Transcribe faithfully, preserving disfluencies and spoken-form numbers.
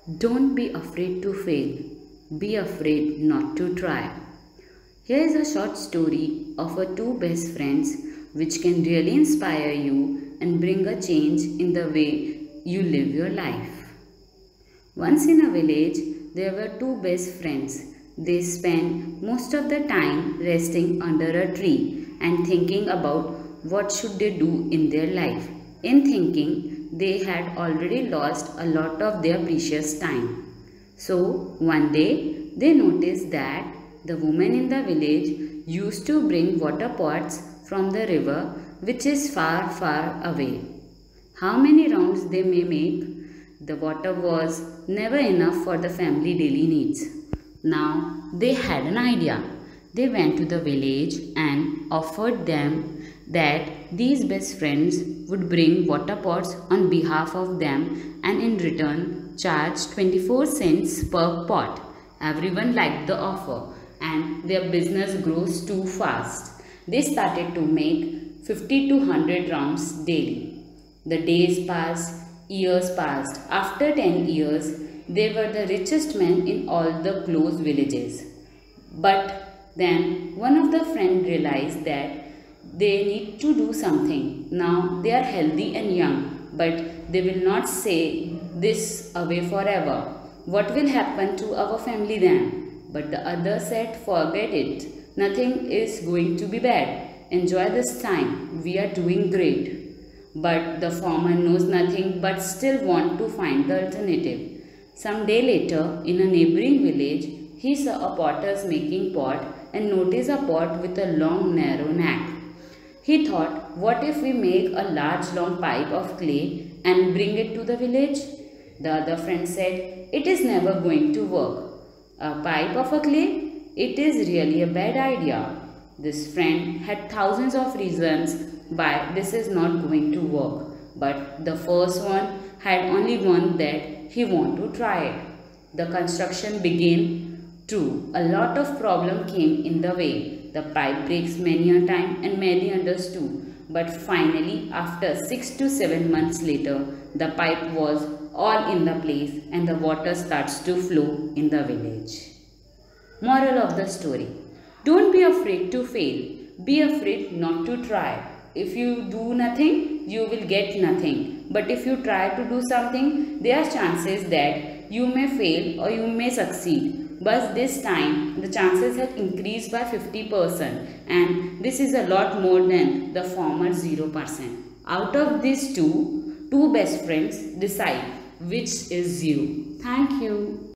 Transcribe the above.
Don't be afraid to fail. Be afraid not to try. Here is a short story of our two best friends which can really inspire you and bring a change in the way you live your life. Once in a village, there were two best friends. They spent most of the time resting under a tree and thinking about what should they do in their life. In thinking, they had already lost a lot of their precious time. So, one day, they noticed that the woman in the village used to bring water pots from the river which is far, far away. How many rounds they may make, the water was never enough for the family daily needs. Now, they had an idea. They went to the village and offered them that these best friends would bring water pots on behalf of them and in return charge twenty-four cents per pot. Everyone liked the offer and their business grows too fast. They started to make fifty to one hundred rounds daily. The days passed, years passed. After ten years, they were the richest men in all the close villages. But then one of the friends realized that they need to do something. Now they are healthy and young, but they will not stay this away forever. What will happen to our family then? But the other said, forget it. Nothing is going to be bad. Enjoy this time. We are doing great. But the farmer knows nothing but still want to find the alternative. Some day later, in a neighboring village, he saw a potter's making pot and noticed a pot with a long narrow neck. He thought, what if we make a large long pipe of clay and bring it to the village? The other friend said, it is never going to work. A pipe of a clay? It is really a bad idea. This friend had thousands of reasons why this is not going to work. But the first one had only one, that he wanted to try it. The construction began. True, a lot of problem came in the way. The pipe breaks many a time and many others too. But finally, after six to seven months later, the pipe was all in the place and the water starts to flow in the village. Moral of the story: don't be afraid to fail. Be afraid not to try. If you do nothing, you will get nothing. But if you try to do something, there are chances that you may fail or you may succeed. But this time, the chances have increased by fifty percent, and this is a lot more than the former zero percent. Out of these two, two best friends decide which is zero. Thank you.